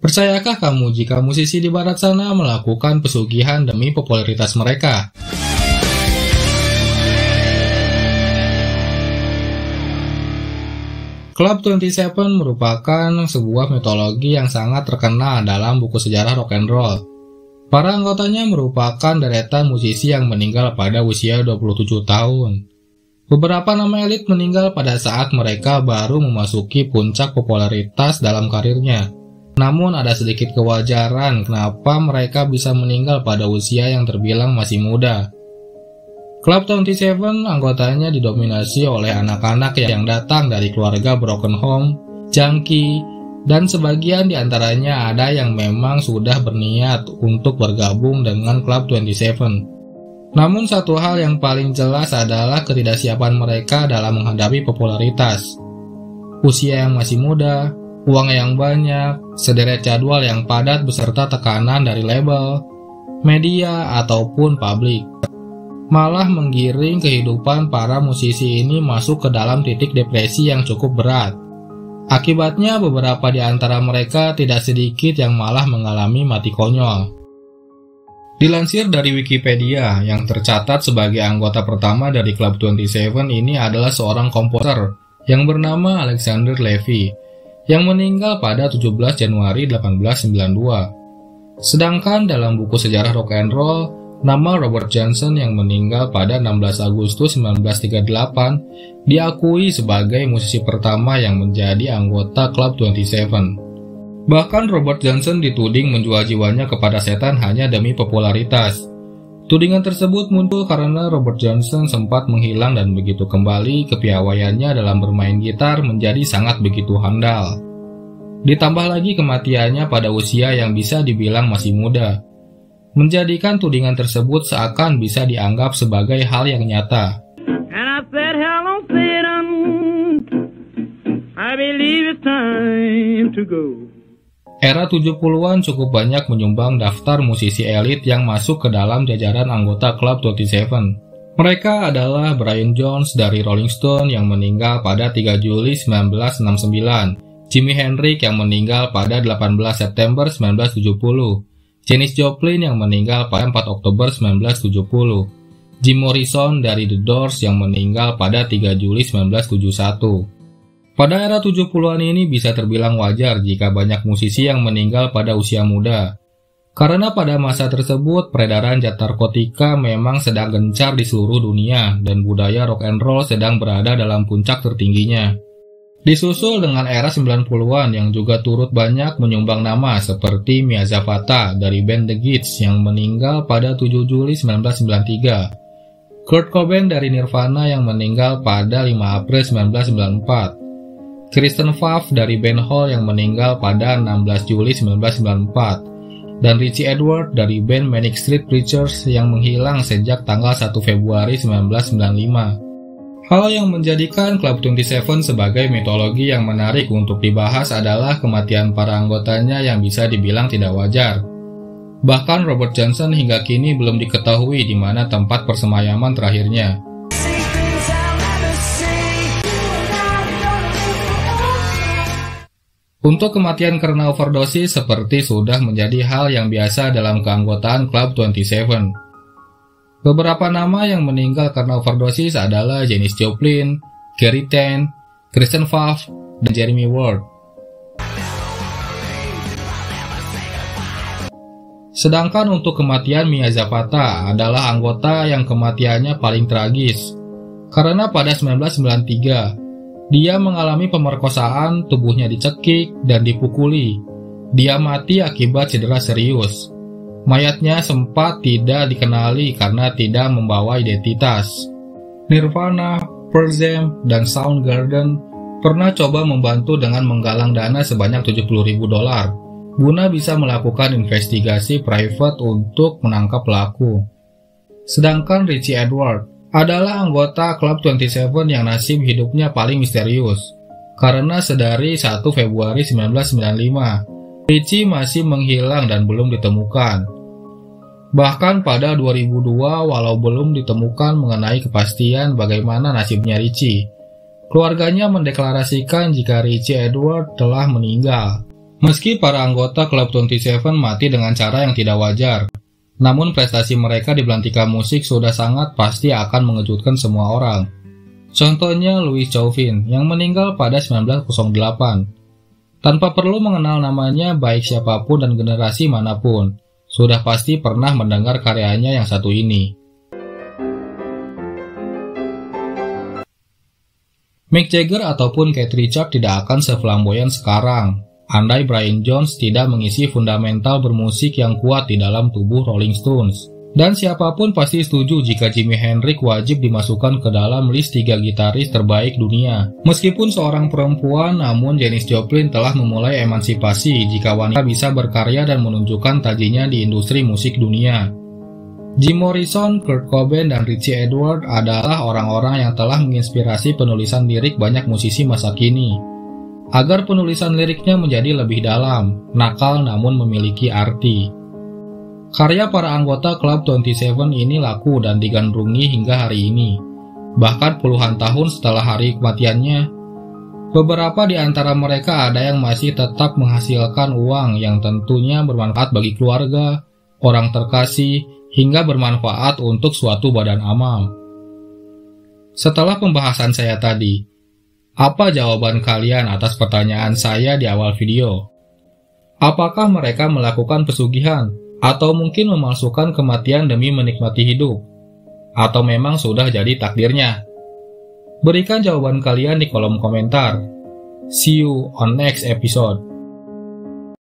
Percayakah kamu jika musisi di barat sana melakukan pesugihan demi popularitas mereka? Club 27 merupakan sebuah mitologi yang sangat terkenal dalam buku sejarah rock and roll. Para anggotanya merupakan deretan musisi yang meninggal pada usia 27 tahun. Beberapa nama elit meninggal pada saat mereka baru memasuki puncak popularitas dalam karirnya. Namun ada sedikit kewajaran kenapa mereka bisa meninggal pada usia yang terbilang masih muda. Club 27 anggotanya didominasi oleh anak-anak yang datang dari keluarga broken home, junkie, dan sebagian diantaranya ada yang memang sudah berniat untuk bergabung dengan Club 27. Namun satu hal yang paling jelas adalah ketidaksiapan mereka dalam menghadapi popularitas. Usia yang masih muda, uang yang banyak, sederet jadwal yang padat beserta tekanan dari label, media, ataupun publik, malah menggiring kehidupan para musisi ini masuk ke dalam titik depresi yang cukup berat. Akibatnya beberapa di antara mereka tidak sedikit yang malah mengalami mati konyol. Dilansir dari Wikipedia, yang tercatat sebagai anggota pertama dari Club 27 ini adalah seorang komposer yang bernama Alexander Levy, yang meninggal pada 17 Januari 1892. Sedangkan dalam buku sejarah rock and roll, nama Robert Johnson yang meninggal pada 16 Agustus 1938 diakui sebagai musisi pertama yang menjadi anggota Club 27. Bahkan Robert Johnson dituding menjual jiwanya kepada setan hanya demi popularitas. Tudingan tersebut muncul karena Robert Johnson sempat menghilang dan begitu kembali kepiawaiannya dalam bermain gitar menjadi sangat begitu handal. Ditambah lagi kematiannya pada usia yang bisa dibilang masih muda, menjadikan tudingan tersebut seakan bisa dianggap sebagai hal yang nyata. And I said, hello, Satan. I believe it's time to go. Era 70-an cukup banyak menyumbang daftar musisi elit yang masuk ke dalam jajaran anggota Club 27. Mereka adalah Brian Jones dari Rolling Stone yang meninggal pada 3 Juli 1969, Jimi Hendrix yang meninggal pada 18 September 1970, Janis Joplin yang meninggal pada 4 Oktober 1970, Jim Morrison dari The Doors yang meninggal pada 3 Juli 1971. Pada era 70-an ini bisa terbilang wajar jika banyak musisi yang meninggal pada usia muda. Karena pada masa tersebut peredaran zat narkotika memang sedang gencar di seluruh dunia dan budaya rock and roll sedang berada dalam puncak tertingginya. Disusul dengan era 90-an yang juga turut banyak menyumbang nama seperti Mia Zapata dari band The Geats yang meninggal pada 7 Juli 1993, Kurt Cobain dari Nirvana yang meninggal pada 5 April 1994, Kristen Pfaff dari band Hole yang meninggal pada 16 Juli 1994, dan Richie Edwards dari band Manic Street Preachers yang menghilang sejak tanggal 1 Februari 1995. Hal yang menjadikan Club 27 sebagai mitologi yang menarik untuk dibahas adalah kematian para anggotanya yang bisa dibilang tidak wajar. Bahkan Robert Johnson hingga kini belum diketahui di mana tempat persemayaman terakhirnya. Untuk kematian karena overdosis seperti sudah menjadi hal yang biasa dalam keanggotaan Club 27. Beberapa nama yang meninggal karena overdosis adalah Janis Joplin, Gary Tan, Kristen Pfaff, dan Jeremy Ward. Sedangkan untuk kematian Mia Zapata adalah anggota yang kematiannya paling tragis, karena pada 1993, dia mengalami pemerkosaan, tubuhnya dicekik, dan dipukuli. Dia mati akibat cedera serius. Mayatnya sempat tidak dikenali karena tidak membawa identitas. Nirvana, Pearl Jam, dan Soundgarden pernah coba membantu dengan menggalang dana sebanyak $70.000 guna bisa melakukan investigasi private untuk menangkap pelaku. Sedangkan Richie Edwards adalah anggota Club 27 yang nasib hidupnya paling misterius, karena sedari 1 Februari 1995, Richie masih menghilang dan belum ditemukan. Bahkan pada 2002, walau belum ditemukan mengenai kepastian bagaimana nasibnya Richie, keluarganya mendeklarasikan jika Richie Edwards telah meninggal. Meski para anggota Club 27 mati dengan cara yang tidak wajar, namun prestasi mereka di belantika musik sudah sangat pasti akan mengejutkan semua orang. Contohnya Louis Chauvin yang meninggal pada 1908. Tanpa perlu mengenal namanya baik siapapun dan generasi manapun, sudah pasti pernah mendengar karyanya yang satu ini. Mick Jagger ataupun Keith Richards tidak akan seflamboyan sekarang, andai Brian Jones tidak mengisi fundamental bermusik yang kuat di dalam tubuh Rolling Stones. Dan siapapun pasti setuju jika Jimi Hendrix wajib dimasukkan ke dalam list 3 gitaris terbaik dunia. Meskipun seorang perempuan, namun Janis Joplin telah memulai emansipasi jika wanita bisa berkarya dan menunjukkan tajinya di industri musik dunia. Jim Morrison, Kurt Cobain, dan Richie Edwards adalah orang-orang yang telah menginspirasi penulisan lirik banyak musisi masa kini, agar penulisan liriknya menjadi lebih dalam, nakal namun memiliki arti. Karya para anggota Club 27 ini laku dan digandrungi hingga hari ini, bahkan puluhan tahun setelah hari kematiannya. Beberapa di antara mereka ada yang masih tetap menghasilkan uang yang tentunya bermanfaat bagi keluarga, orang terkasih, hingga bermanfaat untuk suatu badan amal. Setelah pembahasan saya tadi, apa jawaban kalian atas pertanyaan saya di awal video? Apakah mereka melakukan pesugihan? Atau mungkin memalsukan kematian demi menikmati hidup? Atau memang sudah jadi takdirnya? Berikan jawaban kalian di kolom komentar. See you on next episode.